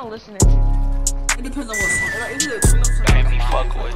y'all listening to? It depends on what song. Like, is it a tune-up song? Ain't me fuck with.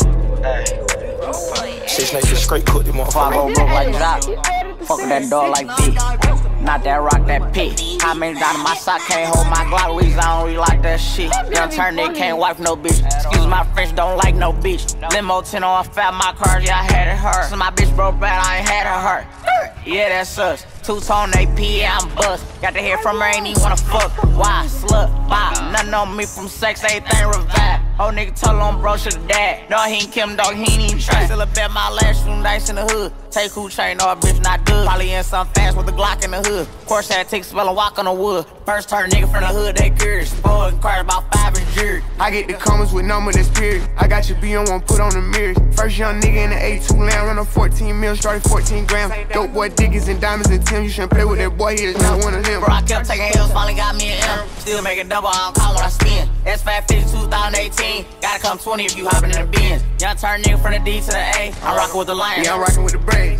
Hey. Shit's like this straight cook, they Before I motherfucker. go broke like drop, fuck with that dog like B. Not that rock, that P. How many down in my sock can't hold my Glock? Reason I don't really like that shit. Young turn nigga can't wipe no bitch. Excuse my French, don't like no bitch. Limo 10 on fat, my cars, yeah, I had it hurt. So my bitch broke bad, I ain't had her hurt. Yeah, that's us. Two-tone AP, yeah, I'm bust. Got to hear from her, ain't even wanna fuck. Why? Slut, bop. Nothing on me from sex, everything revive. Old nigga told him bro should've died. No, he ain't Kim, dog, he ain't even try. Still a bet my last room dice in the hood. Take who chain, no, a bitch not good. Probably in some fast with a Glock in the hood. Course had to take a spell and walk on the wood. First turn nigga from the hood, they curious. Spoiled and cried about 5 and jury. I get the comments with number that's period. I got your B on one, put on the mirrors. First young nigga in the A2 land, run a 14 mil, started 14 grams. Dope boy Dickies and diamonds and Tim. You shouldn't play with that boy, he is not one of them. Bro, I kept taking L's, finally got me an M. Still making double, I don't call when I spin. S550 2018, gotta come 20 if you hopping in the Benz. Young turn nigga from the D to the A, I'm rocking with the Lions. Yeah, I'm rocking with the Braves.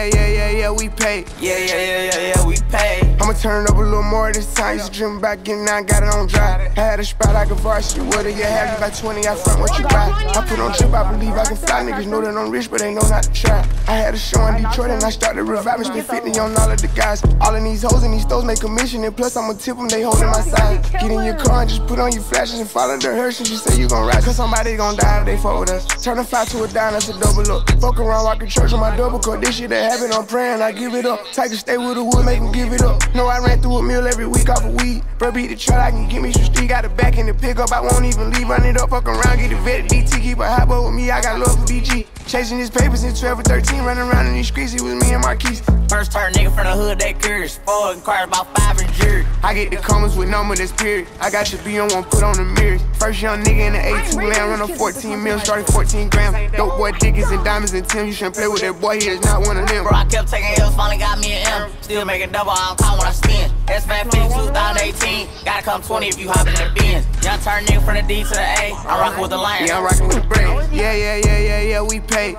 Yeah, we pay. Yeah, we pay. I'ma turn it up a little more this time. Used to dream about getting out, got it on dry. I had a spot like a varsity with it. Yeah, have you by 20, I front what you buy. I put on trip, I believe I can fly. Niggas know that I'm rich, but they know not to try. I had a show in Detroit and I started reviving. Spent 50 on all of the guys. All of these hoes and these stores make commission. And plus I'ma tip them, they holding my side. Get in your car and just put on your flashes and follow the hearse. And you say you gon' ride, cause somebody gon' die if they fuck with us. Turn a 5 to a dime, that's a double up. Fuck around, walk in church on my double cup. This shit that happen, I'm praying, I give it up. Take a stay with the wood, make them give it up. No, I ran through a meal every week off of weed. Bro, beat the truck, I can give me some street. Got the back in the pickup, I won't even leave. Run it up, fuck around, get the vet DT. Keep a hot boy with me, I got love for BG. Chasing his papers in 12 or 13, running around in these streets, he was me and Marquise. First turn nigga from the hood, they curious. Spoiled and cried about 5 and jury. I get the comments with number that's period. I got your B on one, put on the mirrors. First young nigga in the A2 land, run a 14 mil, started 14 grams. Dope boy Dickies and diamonds and Tim. You shouldn't play with that boy, he is not one of them. Bro, I kept taking L's, finally got me an M. Still making double, I don't call when I spin. S550 2018, gotta come 20 if you hopping in the Benz. Young turn nigga from the D to the A, I'm rocking with the Lions. Yeah, I'm rocking with the Braves. Yeah, we pay.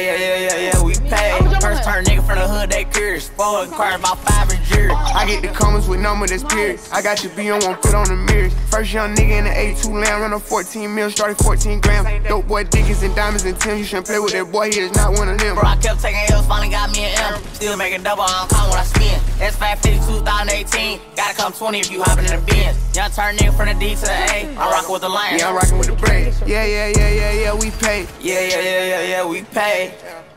Yeah, we pay. First turn nigga from the hood, they curious. Spoiled and cried about 5 and jury. I get the comments with number that's period. I got your B on one, put on the mirrors. First young nigga in the A2 land, run a 14 mil, started 14 grams. Dope boy Dickies and diamonds and Tim. You shouldn't play with that boy, he is not one of them. Bro, I kept taking L's, finally got me an M. Still making double, I don't call when I spin. S550 2018, gotta come 20 if you hopping in the Benz. Young turn nigga from the D to the A, I'm rocking with the Lions. Yeah, I'm rocking with the Braves. Yeah, we pay. Yeah, we pay.